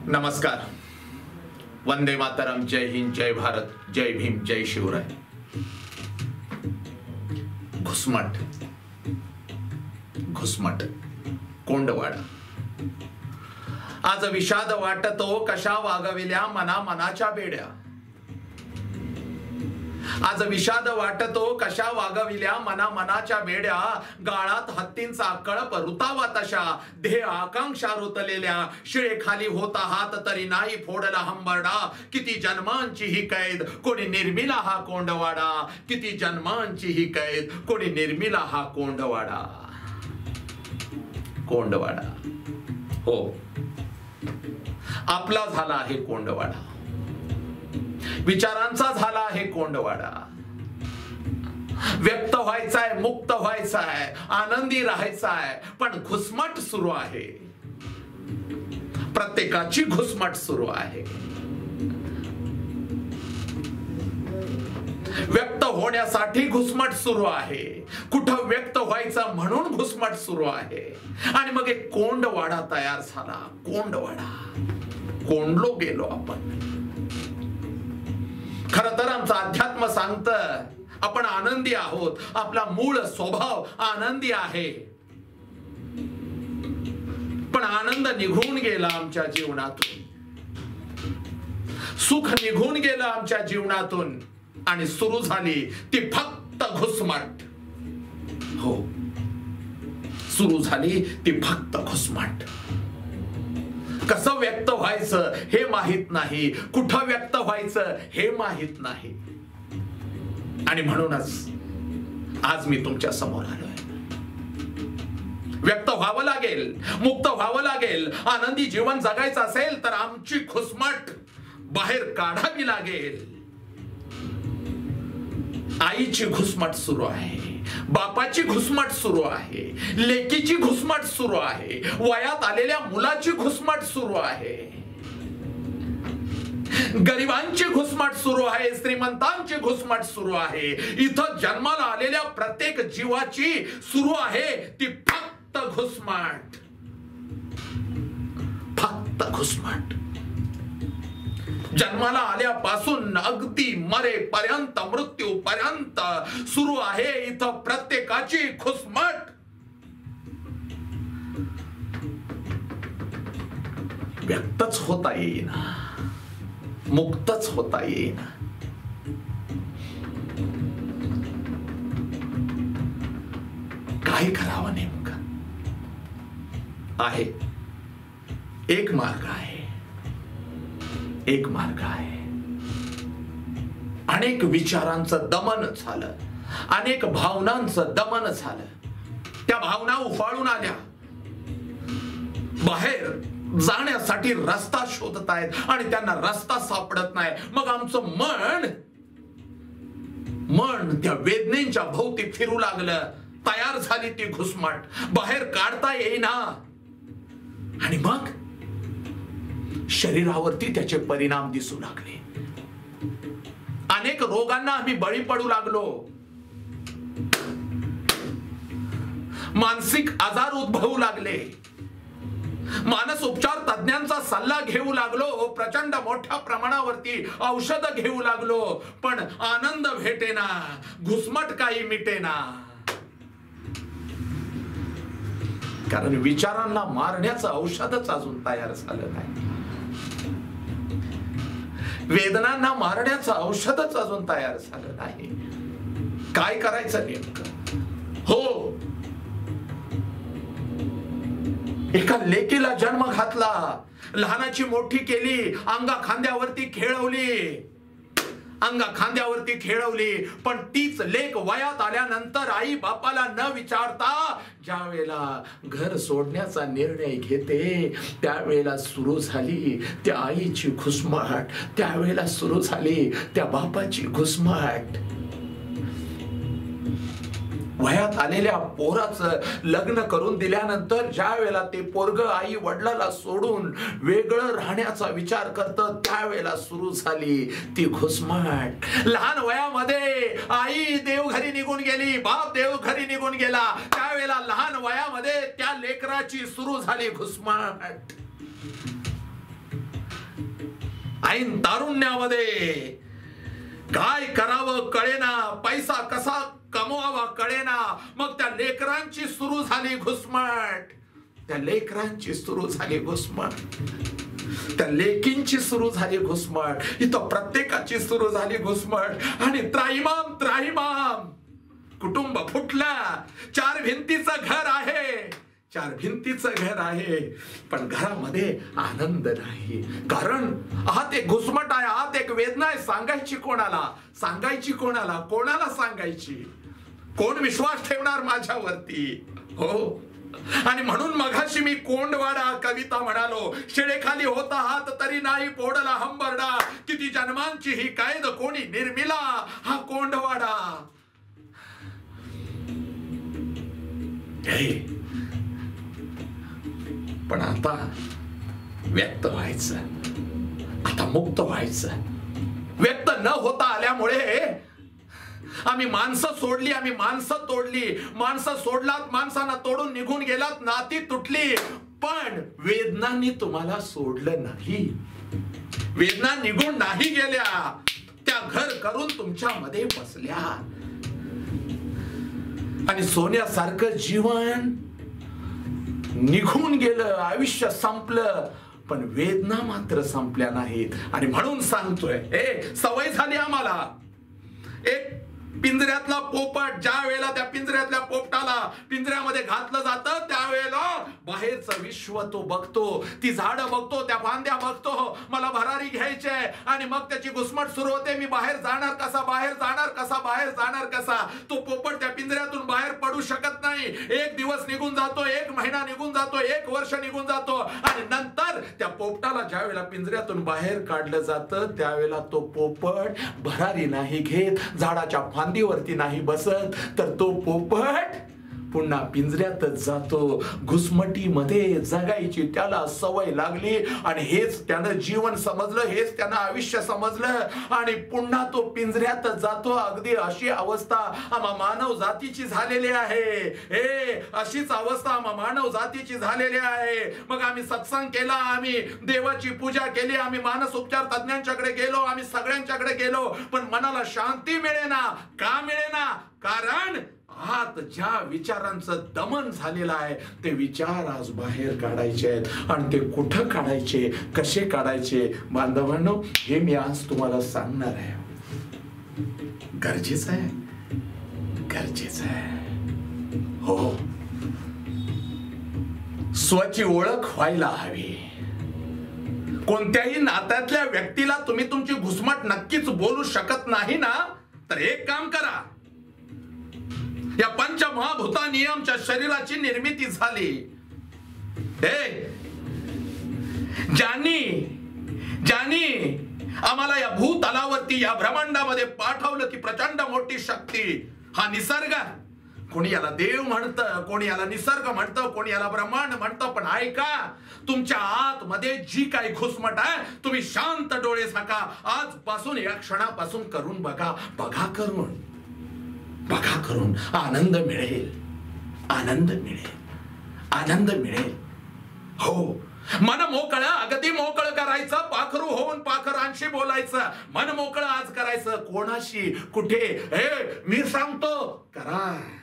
नमस्कार. वंदे मातरम. जय हिंद, जय भारत, जय भीम, जय शिवराय. घुसमट, घुसमट, कोंडवाडा. आज विषाद वाटतो कशा वागविल्या मना मनाच्या बेड्या. आज विषाद वाटतो कशा वागविल्या मना मनाच्या बेड्या. गाळात हत्तींचा कळप रुतावा तशा. ध्येय आकांक्षा रुतलेल्या. शिळे खाली होता हात तरी नाही फोडला हंबरडा. किती जन्मांची ही कैद कोणी निर्मिला हा कोंडवाडा. किती जन्मांची ही कैद कोणी निर्मिला हा कोंडवाडा. कोंडवाडा हो, आपला झाला आहे कोंडवाडा. विचारांचा झाला आहे कोंडवाडा. व्यक्त व्हायचाय, मुक्त व्हायचाय, आनंदी राहायचाय, पण घुसमट सुरू आहे. प्रत्येकाची घुसमट सुरू आहे. व्यक्त होण्यासाठी घुसमट सुरू आहे. कुठं व्यक्त व्हायचं म्हणून घुसमट सुरू आहे. आणि मग एक कोंडवाडा तयार झाला. कोंडवाडा. कोंडलो गेलो आपण. खर तर आमचं अध्यात्म सांगतं आपण आनंदी आहोत. आपला मूळ स्वभाव आनंदी आहे. पण आनंद निघून गेला आमच्या जीवनातून. सुख निघून गेलं आमच्या जीवनातून. आणि सुरू झाली ती फक्त घुसमट. हो, सुरू झाली ती फक्त घुसमट. कसं व्यक्त व्हायचं हे माहित नाही. कुठं व्यक्त व्हायचं हे माहित नाही. आणि म्हणूनच आज मी तुमच्या समोर आलोय. व्यक्त व्हावं लागेल, मुक्त व्हावं लागेल. आनंदी जीवन जगायचं असेल तर आमची घुसमट बाहेर काढावी लागेल. आईची घुसमट सुरू आहे. बापाची घुसमट सुरू आहे. लेकीची घुसमट सुरू आहे. वयात आलेल्या मुलाची घुसमट सुरू आहे. गरिबांची घुसमट सुरू आहे. श्रीमंतांची घुसमट सुरू आहे. इथं जन्माला आलेल्या प्रत्येक जीवाची सुरू आहे ती फक्त घुसमट. फक्त घुसमट. जन्माला आल्यापासून अगदी मरेपर्यंत, मृत्यूपर्यंत सुरू आहे इथं प्रत्येकाची घुसमट. व्यक्तच होता येईना, मुक्तच होता येईना. काय करावं नेमकं? आहे एक मार्ग आहे. एक मार्ग आहे. अनेक विचारांचं दमन झालं. अनेक भावनांचं दमन झालं. त्या भावना उफाळून आल्या. बाहेर जाण्यासाठी रस्ता शोधतायत आणि त्यांना रस्ता सापडत नाही. मग आमचं मन त्या वेदनेच्या भोवती फिरू लागलं. तयार झाली ती घुसमट. बाहेर काढता येईना. आणि मग शरीरावरती त्याचे परिणाम दिसू लागले. अनेक रोगांना आम्ही बळी पडू लागलो. मानसिक आजार उद्भवू लागले. मानस उपचार तज्ञांचा सल्ला घेऊ लागलो. प्रचंड मोठ्या प्रमाणावरती औषध घेऊ लागलो. पण आनंद भेटेना. घुसमट काही मिटेना. कारण विचारांना मारण्याचं औषधच अजून तयार झालं नाही. वेदनांना मारण्याचं औषधच अजून तयार झालं नाही. काय करायचं नेमकं? हो, एका लेकीला जन्म घातला. लहानाची मोठी केली. अंगा खांद्यावरती खेळवली. अंगा खांद्यावरती खेळवली. पण तीच लेक वयात आल्यानंतर आई बापाला न विचारता ज्या वेळेला घर सोडण्याचा निर्णय घेते त्यावेळेला सुरू झाली त्या आईची घुसमट. त्यावेळेला सुरू झाली त्या बापाची घुसमट. वयात आलेल्या पोराचं लग्न करून दिल्यानंतर ज्या वेळेला ते पोरग आई वडिलाला सोडून वेगळं राहण्याचा विचार करतं त्यावेळेला सुरू झाली ती घुसमट. लहान वयामध्ये आई देवघरी निघून गेली, बाप देवघरी निघून गेला, त्यावेळेला लहान वयामध्ये त्या लेकराची सुरू झाली घुसमट. ऐन तारुण्यामध्ये काय करावं कळेना, पैसा कसा कमवावा कळेना. मग त्या लेकरांची सुरू झाली घुसमट, त्या लेकरांची सुरू झाली घुसमट, त्या लेकींची सुरू झाली घुसमट, इथं प्रत्येकाची सुरू झाली घुसमट. आणि त्राहिमाम त्राहिमाम कुटुंब फुटलं. 4 भिंतीचं घर आहे, 4 भिंतीचं घर आहे, पण घरामध्ये आनंद नाही. कारण आत एक घुसमट आहे, आत एक वेदना आहे. सांगायची कोणाला, सांगायची कोणाला, कोणाला सांगायची? कोण विश्वास ठेवणार माझ्यावरती? हो. आणि म्हणून मघाशी मी कोंडवाडा कविता म्हणालो. शिळेखाली होता हात तरी नाही पोडला हंबरडा, किती जन्मांची ही कैद कोणी निर्मिला हा कोंडवाडा. पण आता व्यक्त व्हायचं, आता मुक्त व्हायचं. व्यक्त न होता आल्यामुळे आम्ही माणसं सोडली, आम्ही माणसं तोडली. माणसं सोडलात, माणसांना तोडून निघून गेलात, नाती तुटली. पण वेदनांनी तुम्हाला सोडलं नाही, वेदना निघून नाही गेल्या, त्या घर करून तुमच्यामध्ये बसल्या. आणि सोन्यासारखं जीवन निघून गेलं, आयुष्य संपलं, पण वेदना मात्र संपल्या नाहीत. आणि म्हणून सांगतोय, सवय झाली आम्हाला. एक पिंजऱ्यातला पोपट ज्या वेळेला त्या पिंजऱ्यातल्या पोपटाला पिंजऱ्यामध्ये घातलं जातं, त्यावेळेला बाहेरचं विश्व तो बघतो, ती झाडं बघतो, त्या फांद्या बघतो, मला भरारी घ्यायची आहे. आणि मग त्याची घुसमट सुरू होते, मी बाहेर जाणार कसा, बाहेर जाणार कसा, बाहेर जाणार कसा. तो पोपट त्या पिंजऱ्यातून बाहेर पडू शकत नाही. 1 दिवस निघून जातो, 1 महिना निघून जातो, 1 वर्ष निघून जातो. आणि नंतर त्या पोपटाला ज्या वेळेला पिंजऱ्यातून बाहेर काढलं जातं, त्यावेळेला तो पोपट भरारी नाही घेत, झाडाच्या फांदीवरती नाही बसत, तर तो पोपट पुन्हा पिंजऱ्यातच जातो. घुसमटीमध्ये जगायची त्याला सवय लागली आणि हेच त्यानं जीवन समजलं, हेच त्यानं आयुष्य समजलं. आणि पुन्हा तो पिंजऱ्यातच जातो. अगदी अशी अवस्था आम्हा मानव जातीची झालेली आहे. अशीच अवस्था आम्हा मानव जातीची झालेली आहे. मग आम्ही सत्संग केला, आम्ही देवाची पूजा केली, आम्ही मानस उपचार तज्ञांच्याकडे गेलो, आम्ही सगळ्यांच्याकडे गेलो, पण मनाला शांती मिळेना. का मिळेना? कारण आत ज्या विचारांचं दमन झालेलं आहे, ते विचार आज बाहेर काढायचे आहेत. आणि ते कुठं काढायचे, कसे काढायचे, बांधवांनो, हे मी आज तुम्हाला सांगणार आहे. गरजेचं आहे, गरजेचं आहे. हो, स्वची ओळख व्हायला हवी. कोणत्याही नात्यातल्या व्यक्तीला तुम्ही तुमची घुसमट नक्कीच बोलू शकत नाही ना, तर एक काम करा. या पंचमहाभूतांनी आमच्या शरीराची निर्मिती झाली. ज्यांनी आम्हाला या भूतलावरती, या ब्रह्मांडामध्ये पाठवलं, की प्रचंड मोठी शक्ती, हा निसर्ग. कोणी याला देव म्हणतं, कोणी याला निसर्ग म्हणतं, कोणी याला ब्रह्मांड म्हणतं. पण ऐका, तुमच्या आतमध्ये जी काही घुसमट आहे, तुम्ही शांत डोळे झाका. आजपासून, या क्षणापासून करून बघा. बघा करून, बघा करून. आनंद मिळेल, आनंद मिळेल, आनंद मिळेल. हो, मन मोकळं, अगदी मोकळं करायचं. पाखरू होऊन पाखरांशी बोलायचं. मन मोकळं आज करायचं. कोणाशी, कुठे, मी सांगतो, करा.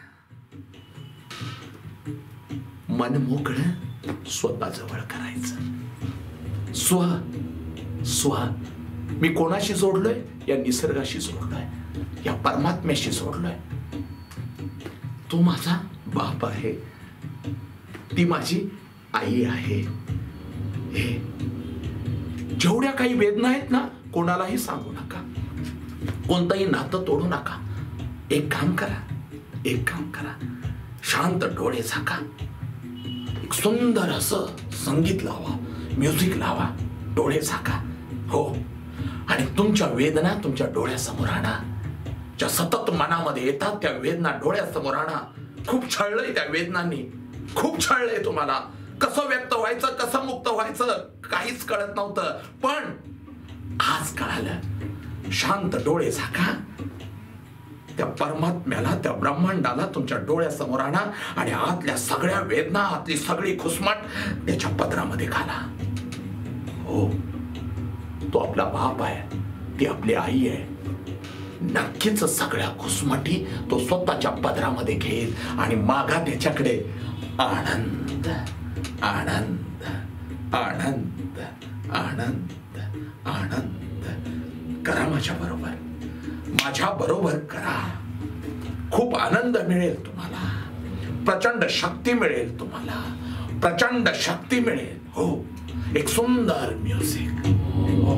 मन मोकळं स्वतःजवळ करायचं. स्व मी कोणाशी जोडलोय? या निसर्गाशी जोडलोय, या परमात्म्याशी जोडलोय. तो माझा बाप आहे, ती माझी आई आहे. हे जेवढ्या काही वेदना आहेत ना, कोणालाही सांगू नका, कोणतंही नातं तोडू नका. एक काम करा, एक काम करा, शांत डोळे झाका. एक सुंदर असं संगीत लावा, म्युझिक लावा, डोळे झाका. हो, आणि तुमच्या वेदना तुमच्या डोळ्यासमोर आणा. ज्या सतत मनामध्ये येतात त्या वेदना डोळ्यासमोर आणा. खूप छळलंय त्या वेदनांनी, खूप छळलंय तुम्हाला. कसं व्यक्त व्हायचं, कसं मुक्त व्हायचं, काहीच कळत नव्हतं. पण आज कळालं. शांत डोळे झाका, त्या परमात्म्याला, त्या ब्रह्मांडाला तुमच्या डोळ्यासमोर आणा आणि आतल्या सगळ्या वेदना, आतली सगळी घुसमट त्याच्या पदरामध्ये घाला. हो, तो आपला बाप आहे, ती आपली आई आहे. नक्कीच सगळ्या घुसमटी तो स्वतःच्या पदरामध्ये घेईल आणि मागा त्याच्याकडे आनंद आनंद आनंद आनंद आनंद. करा माझ्या बरोबर करा. खूप आनंद मिळेल तुम्हाला, प्रचंड शक्ती मिळेल तुम्हाला, प्रचंड शक्ती मिळेल. हो, एक सुंदर म्युझिक, हो,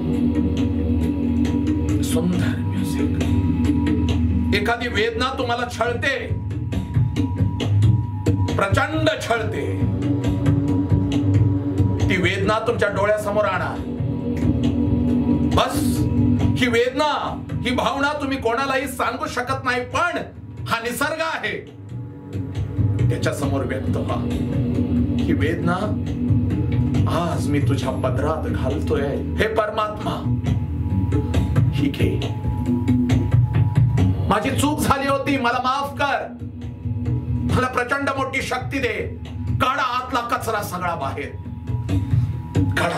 सुंदर म्युझिक. एखादी वेदना तुम्हाला छळते, प्रचंड छळते, ती वेदना तुमच्या डोळ्यासमोर आणा. बस, ही वेदना, ही भावना तुम्ही कोणालाही सांगू शकत नाही, पण हा निसर्ग आहे त्याच्या समोर व्यक्त व्हा. ही वेदना आज मी तुझ्या पदरात घालतोय, हे परमात्मा, ही घे. माझी चूक झाली होती, मला माफ कर, मला प्रचंड मोठी शक्ती दे. काढा आतला कचरा सगळा बाहेर, काढा.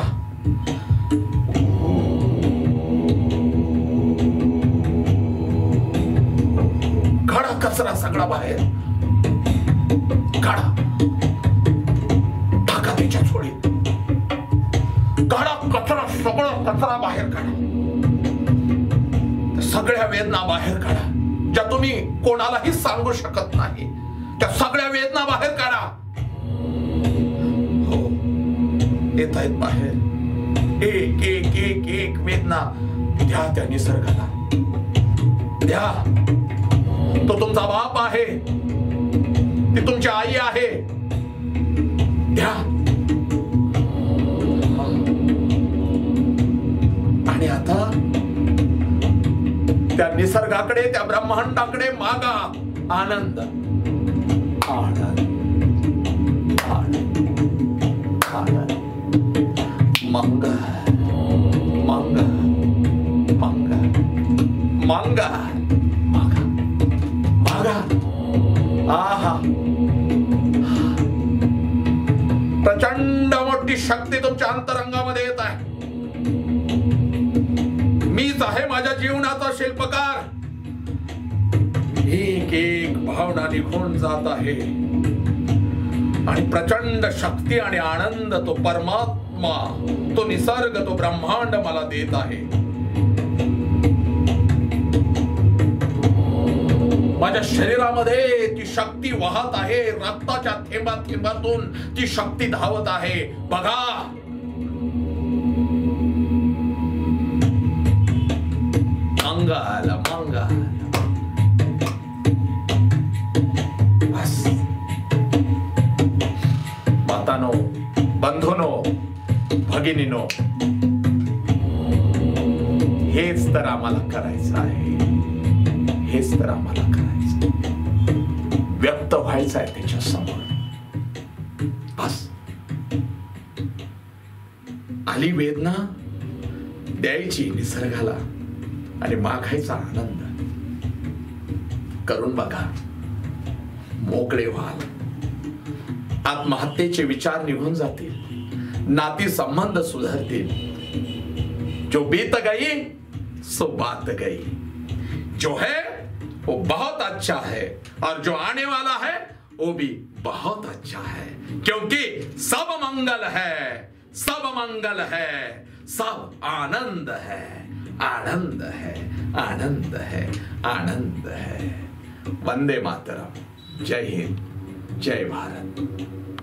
काढा कचरा सगळा बाहेर, काढा. टाका त्याच्या झोळीत, काढा कचरा, सगळा कचरा बाहेर काढा. सगळ्या वेदना बाहेर काढा, ज्या तुम्ही कोणालाही सांगू शकत नाही, त्या सगळ्या वेदना बाहेर काढा. हो, येत आहेत बाहेर. एक एक एक एक वेदना द्या त्या निसर्गाला, द्या. तो तुमचा बाप आहे, ती तुमची आई आहे, द्या. आणि आता त्या निसर्गाकडे, त्या ब्रह्मांडाकडे मागा आनंद आनंद आनंद आनंद. मांगा मांगा मांगा मांगा मागा मागा. आहा, प्रचंड मोठी शक्ती तुमच्या अंतरंगामध्ये येत आहे. मीच आहे माझ्या जीवनाचा शिल्पकार. एक एक भावना निघून जात आहे आणि प्रचंड शक्ती आणि आनंद तो परमात्मा, तो निसर्ग, तो ब्रह्मांड मला देत आहे. माझ्या शरीरामध्ये ती शक्ती वाहत आहे, रक्ताच्या थेंबात थेंबातून ती शक्ती धावत आहे. बघा, मंगल मंगल. बस मातानो, बंधूनो, भगिनीनो, हेच तर आम्हाला करायचं आहे, हेच तर आम्हाला करायचं, व्यक्त व्हायचं आहे त्याच्या समोर. बस, आली वेदना, द्यायची निसर्गाला आणि मागायचा आनंद. करून बघा, मोकळे व्हाल. आत्महत्येचे विचार निघून जातील, नाती संबंध सुधारतील. जो बीत गई सो बात गई, जो है वो बहुत अच्छा है और जो आने वाला है वो भी बहुत अच्छा है, क्योंकि सब मंगल है, सब मंगल है, सब आनंद है, आनंद है, आनंद है, आनंद है. वंदे मातरम. जय हिंद, जय भारत.